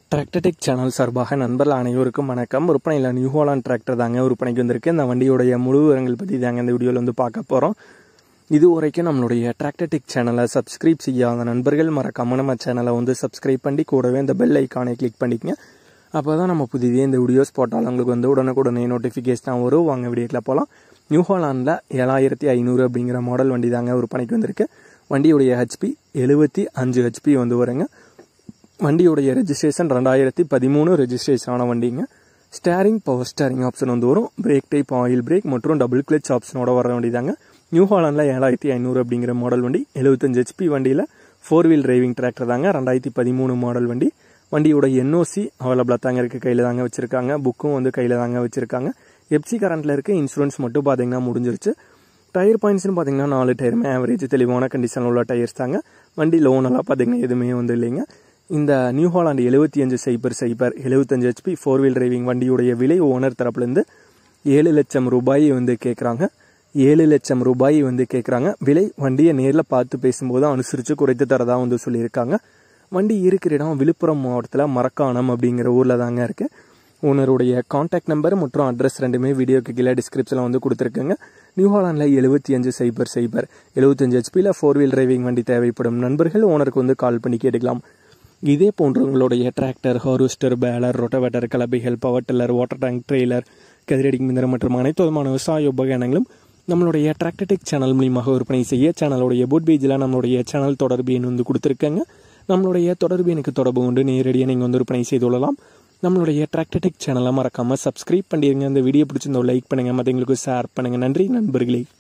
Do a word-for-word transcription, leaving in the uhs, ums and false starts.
Tractor Tech channel சார்பாக நண்பர்கள் அனைவருக்கும் வணக்கம். விற்பனையில் நியூ ஹாலண்ட் டிராக்டர் தாங்க விற்பனைக்கு வந்திருக்கு. இந்த வண்டியோடைய முழு விவரங்கள் பற்றி தாங்க இந்த வீடியோவில் வந்து பார்க்க போகிறோம். இது வரைக்கும் நம்மளுடைய டிராக்டர்டெக் சேனலை சப்ஸ்கிரைப் செய்யாத நண்பர்கள் மறக்காம நம்ம சேனலை வந்து சப்ஸ்கிரைப் பண்ணி கூடவே இந்த பெல் ஐக்கானை கிளிக் பண்ணிக்கங்க. அப்போ தான் நம்ம புதிய இந்த வீடியோஸ் போட்டால் உங்களுக்கு வந்து உடனுக்குடனே நோட்டிஃபிகேஷனாக வரும். வாங்க வீடியோக்கில் போகலாம். நியூ ஹாலண்டில் ஏழாயிரத்தி ஐநூறு அப்படிங்கிற மாடல் வண்டி தாங்க விற்பனைக்கு வந்திருக்கு. வண்டியுடைய ஹெச்பி எழுபத்தி அஞ்சு ஹெச்பி வந்து வருங்க. வண்டியுடைய ரெஜிஸ்ட்ரேஷன் ரெண்டாயிரத்தி பதிமூணு ரெஜிஸ்ட்ரேஷன் ஆன வண்டிங்க. ஸ்டேரிங் பவர் ஸ்டேரிங் ஆப்ஷன் வந்து வரும். பிரேக் டைப் ஆயில் பிரேக் மற்றும் டபுள் கிளச் ஆப்ஷனோட வர வண்டி தாங்க. நியூ ஹாலண்டில் ஏழாயிரத்தி ஐநூறு அப்படிங்கிற மாடல் வண்டி. எழுபத்தஞ்சு ஹெச்பி வண்டியில் ஃபோர் வீல் டிரைவிங் டிராக்டர் தாங்க. ரெண்டாயிரத்தி பதிமூணு மாடல் வண்டி. வண்டியோட என்ஓசி அவைலபிளாக தாங்க இருக்குது. கையில் தாங்க வச்சுருக்காங்க. புக்கும் வந்து கையில் தாங்க வச்சுருக்காங்க. எஃப்சி கரண்ட்டில் இருக்க இன்சூரன்ஸ் மட்டும் பார்த்தீங்கன்னா முடிஞ்சிருச்சு. டயர் பாயிண்ட்ஸ்னு பார்த்தீங்கன்னா நாலு டயருமே ஆவரேஜ் தெளிவான கண்டிஷனில் உள்ள டயர்ஸ் தாங்க. வண்டி லோனெல்லாம் பார்த்தீங்கன்னா எதுவுமே வந்து இல்லைங்க. இந்த நியூ ஹாலண்ட் எழுபத்தி அஞ்சு சைபர் சைபர் எழுபத்தஞ்சு ஹெச்பி ஃபோர் வீல் டிரைவிங் வண்டியுடைய விலை ஓனர் தரப்புலேருந்து ஏழு லட்சம் ரூபாய் வந்து கேட்குறாங்க. ஏழு லட்சம் ரூபாய் வந்து கேட்குறாங்க. விலை வண்டியை நேரில் பார்த்து பேசும்போது அனுசரித்து குறைத்து தரதாக வந்து சொல்லியிருக்காங்க. வண்டி இருக்கிற இடம் விழுப்புரம் மாவட்டத்தில் மரக்காணம் அப்படிங்கிற ஊரில் தாங்க இருக்குது. ஓனருடைய கான்டாக்ட் நம்பர் மற்றும் அட்ரஸ் ரெண்டுமே வீடியோக்கு கீழே டிஸ்கிரிப்ஷனில் வந்து கொடுத்துருக்குங்க. நியூ ஹாலண்டில் எழுபத்தி அஞ்சு சைபர் சைபர் எழுபத்தஞ்சு ஹெச்பியில் ஃபோர் வீல் டிரைவிங் வண்டி தேவைப்படும் நண்பர்கள் ஓனருக்கு வந்து கால் பண்ணி கேட்டுக்கலாம். இதே போன்ற உங்களுடைய டிராக்டர், ஹார்வெஸ்டர், பேலர், ரொட்டவேட்டர், கலப்பைகள், power tiller, water tank, trailer, கதிரடி மிந்திரம் மற்றும் அனைத்து விதமான விவசாய உபகரணங்களும் நம்மளுடைய டிராக்டர்டெக் சேனல் மூலியமாக விற்பனை செய்ய சேனலுடைய போட் பேஜில் நம்மளுடைய சேனல் தொடர்பு எண் வந்து கொடுத்துருக்காங்க. நம்மளுடைய தொடர்பு எனக்கு தொடர்பு கொண்டு நேரடியாக நீங்கள் வந்து விற்பனை செய்து கொள்ளலாம். நம்மளுடைய டிராக்டர்டெக் சேனலை மறக்காமல் சப்ஸ்கிரைப் பண்ணிடுங்க. இந்த வீடியோ பிடிச்சிருந்தோ லைக் பண்ணுங்கள், மற்றவங்களுக்கு ஷேர் பண்ணுங்கள். நன்றி நண்பர்களே.